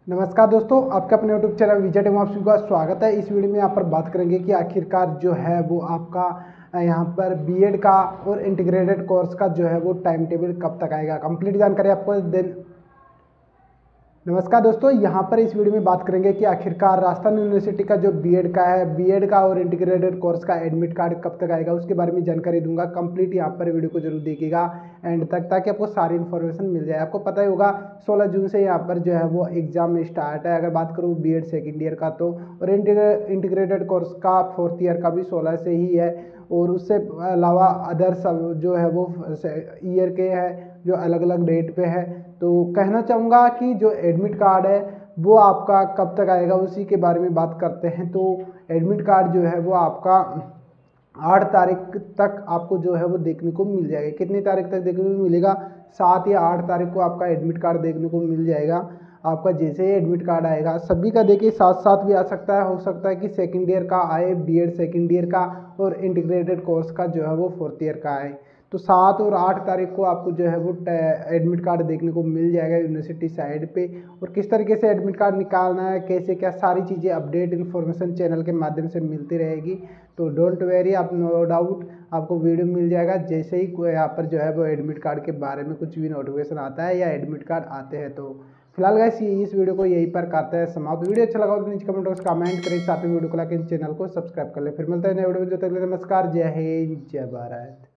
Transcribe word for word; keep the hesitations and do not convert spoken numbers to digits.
नमस्कार दोस्तों, आपके अपने यूट्यूब चैनल विजय टेक में आप सभी का स्वागत है। इस वीडियो में यहाँ पर बात करेंगे कि आखिरकार जो है वो आपका अ, यहाँ पर बीएड का और इंटीग्रेटेड कोर्स का जो है वो टाइम टेबल कब तक आएगा। कंप्लीट जानकारी आपको देन नमस्कार दोस्तों, यहाँ पर इस वीडियो में बात करेंगे कि आखिरकार राजस्थान यूनिवर्सिटी का जो बीएड का है बीएड का और इंटीग्रेटेड कोर्स का एडमिट कार्ड कब तक आएगा, उसके बारे में जानकारी दूंगा। कंप्लीट यहाँ पर वीडियो को जरूर देखिएगा एंड तक, ताकि आपको सारी इन्फॉर्मेशन मिल जाए। आपको पता ही होगा सोलह जून से यहाँ पर जो है वो एग्जाम स्टार्ट है। अगर बात करूँ बीएड सेकेंड ईयर का तो, और इंटीग्रेटेड कोर्स का फोर्थ ईयर का भी सोलह से ही है। और उससे अलावा अदर सब जो है वो ईयर के है जो अलग अलग डेट पे है। तो कहना चाहूँगा कि जो एडमिट कार्ड है वो आपका कब तक आएगा, उसी के बारे में बात करते हैं। तो एडमिट कार्ड जो है वो आपका आठ तारीख तक आपको जो है वो देखने को मिल जाएगा। कितनी तारीख तक देखने को मिलेगा? सात या आठ तारीख को आपका एडमिट कार्ड देखने को मिल जाएगा। आपका जैसे ही एडमिट कार्ड आएगा, सभी का देखिए साथ साथ भी आ सकता है। हो सकता है कि सेकेंड ईयर का आए, बीएड सेकेंड ईयर का, और इंटीग्रेटेड कोर्स का जो है वो फोर्थ ईयर का आए। तो सात और आठ तारीख को आपको जो है वो एडमिट कार्ड देखने को मिल जाएगा यूनिवर्सिटी साइड पे। और किस तरीके से एडमिट कार्ड निकालना है, कैसे क्या, सारी चीज़ें अपडेट इन्फॉर्मेशन चैनल के माध्यम से मिलती रहेगी। तो डोंट वेरी, आप नो डाउट आपको वीडियो मिल जाएगा जैसे ही कोई यहाँ पर जो है वो एडमिट कार्ड के बारे में कुछ भी नोटिफिकेशन आता है या एडमिट कार्ड आते हैं। तो फिलहाल गाइस इस वीडियो को यहीं पर करते हैं समाप्त। वीडियो अच्छा लगा तो नीचे कमेंट बॉक्स कमेंट करें, साथ में वीडियो को लाइक चैनल को सब्सक्राइब कर ले। फिर मिलते हैं नए वीडियो में, जो तक के लिए नमस्कार, जय हिंद, जय भारत।